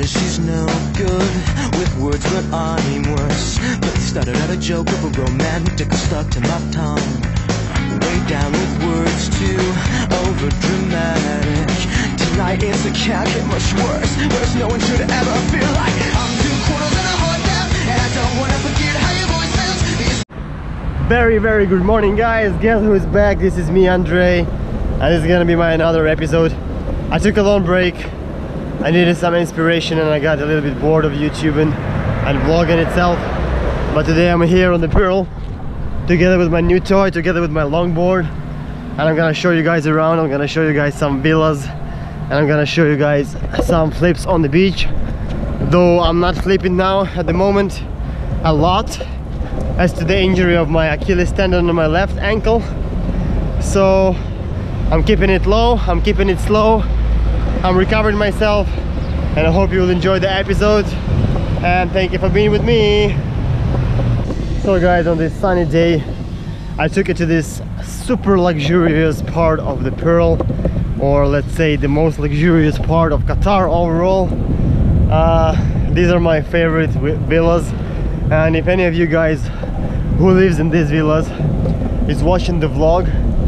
she's no good with words, but I'm worse. But started out a joke of a romantic stuck to my tongue. Way down with words too over dramatic. Tonight it's a can't get much worse. Worse, no one should ever feel like I'm 2 quarters and a heart down, and I don't wanna forget how your voice sounds. Very good morning, guys. Guess who is back? This is me, Andre, and this is gonna be my another episode. I took a long break. I needed some inspiration and I got a little bit bored of YouTubing and vlogging itself. But today I'm here on the Pearl together with my new toy, together with my longboard, and I'm gonna show you guys around. I'm gonna show you guys some villas and I'm gonna show you guys some flips on the beach. Though I'm not flipping now at the moment a lot, as to the injury of my Achilles tendon on my left ankle. So I'm keeping it low, I'm keeping it slow, I'm recovering myself, and I hope you will enjoy the episode, and thank you for being with me. So guys, on this sunny day I took it to this super luxurious part of the Pearl, or let's say the most luxurious part of Qatar overall. These are my favorite villas, and if any of you guys who lives in these villas is watching the vlog,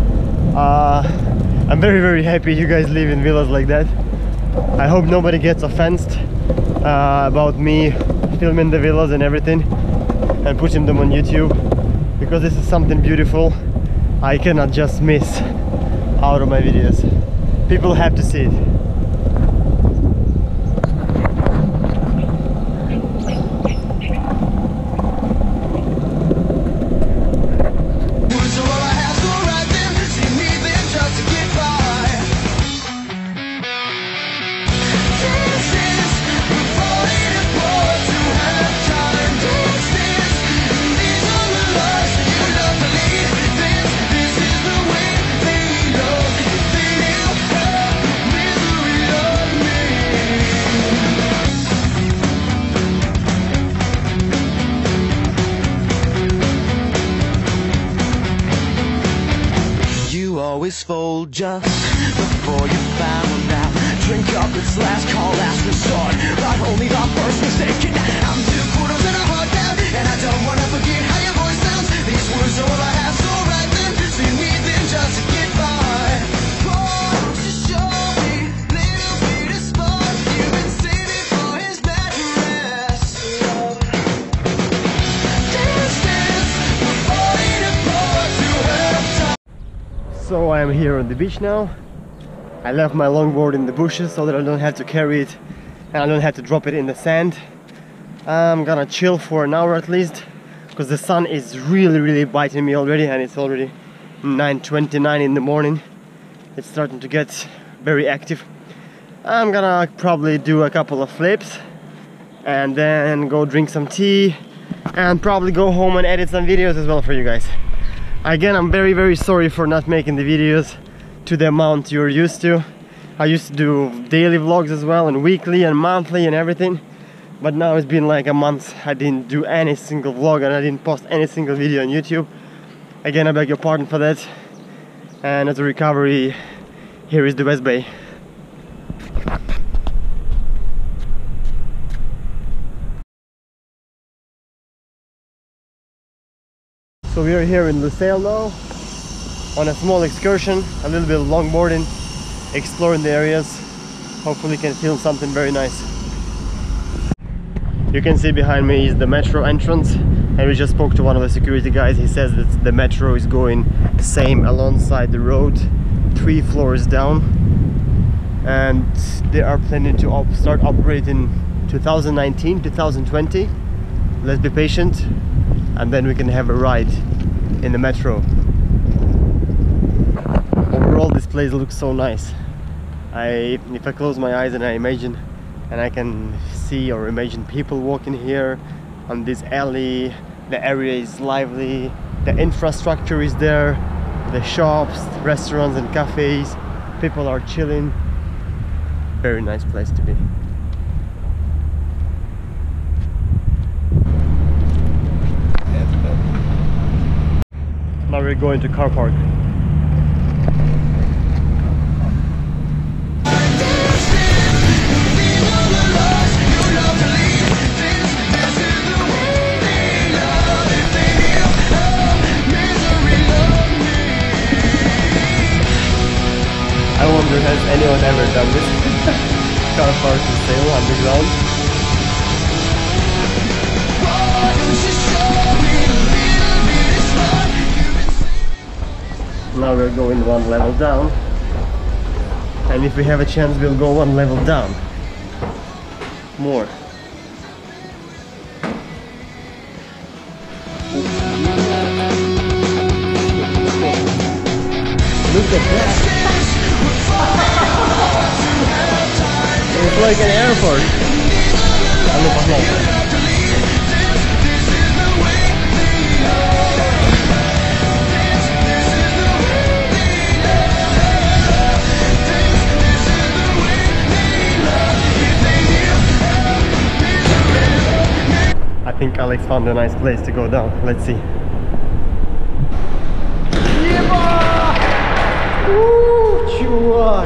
I'm very happy you guys live in villas like that. I hope nobody gets offended about me filming the villas and everything and putting them on YouTube, because this is something beautiful I cannot just miss out of my videos. People have to see it. Always fold just before you found out. Drink up, it's last call, last resort, but only the first mistake. And I'm 2 quarters and a heart down, and I don't wanna forget how your voice sounds. These words are all I have, so right then, sing me then just to get by. Won't you show me little bit of spark you've been saving for his bad rest? Distance before it apart to have time. So I am here on the beach now. I left my longboard in the bushes so that I don't have to carry it and I don't have to drop it in the sand. I'm gonna chill for an hour at least, because the sun is really biting me already, and it's already 9:29 in the morning. It's starting to get very active. I'm gonna probably do a couple of flips and then go drink some tea and probably go home and edit some videos as well for you guys. Again, I'm very sorry for not making the videos to the amount you're used to. I used to do daily vlogs as well, and weekly and monthly and everything, but now it's been like a month I didn't do any single vlog and I didn't post any single video on YouTube. Again, I beg your pardon for that, and as a recovery, here is the West Bay. So we are here in Lusail now, on a small excursion, a little bit of longboarding, exploring the areas. Hopefully can film something very nice. You can see behind me is the metro entrance, and we just spoke to one of the security guys. He says that the metro is going same alongside the road, 3 floors down, and they are planning to start operating 2019, 2020. Let's be patient, and then we can have a ride in the metro. Overall, this place looks so nice. If I close my eyes and I imagine, and I can see or imagine people walking here on this alley, the area is lively, the infrastructure is there, the shops, restaurants and cafes, people are chilling. Very nice place to be. Now we're going to car park. has anyone ever done this? Car park Lusail underground. Now we're going one level down, and if we have a chance we'll go one level down more. Look at that! It's like an airport. I think Alex found a nice place to go down. Let's see. Woo, чувак!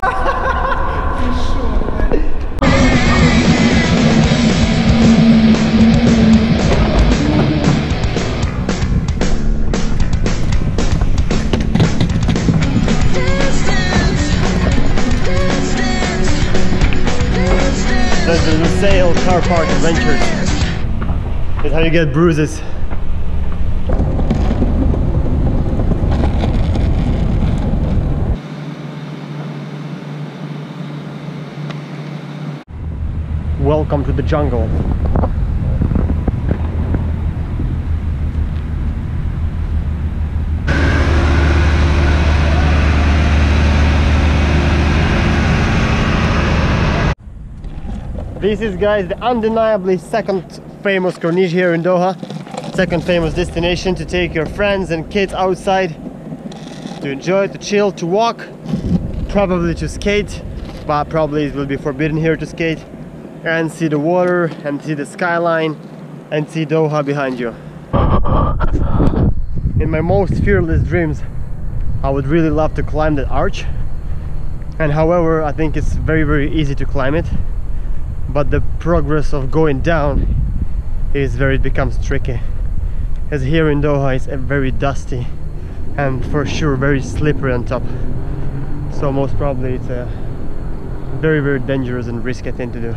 That's the Lusail car park adventures. That's how you get bruises. Welcome to the jungle. This is, guys, the undeniably second famous corniche here in Doha. Second famous destination to take your friends and kids outside to enjoy, to chill, to walk, probably to skate, but probably it will be forbidden here to skate, and see the water and see the skyline and see Doha behind you. In my most fearless dreams I would really love to climb that arch, and however I think it's very easy to climb it, but the progress of going down is where it becomes tricky, as here in Doha it's very dusty and for sure very slippery on top, so most probably it's a very dangerous and risky thing to do.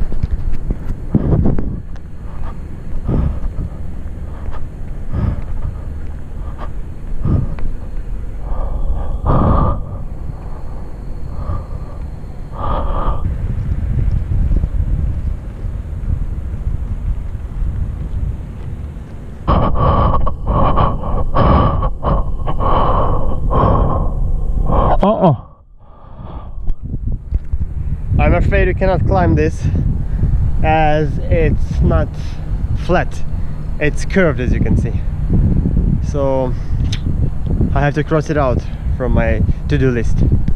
I'm afraid you cannot climb this as it's not flat, it's curved, as you can see, so I have to cross it out from my to-do list.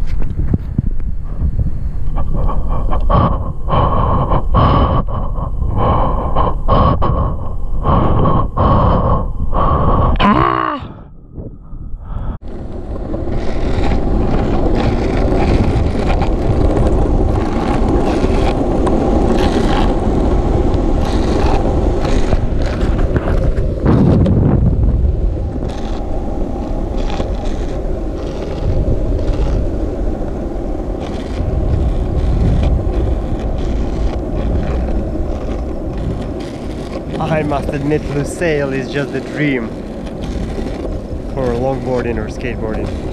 I must admit, Lusail is just a dream for longboarding or skateboarding.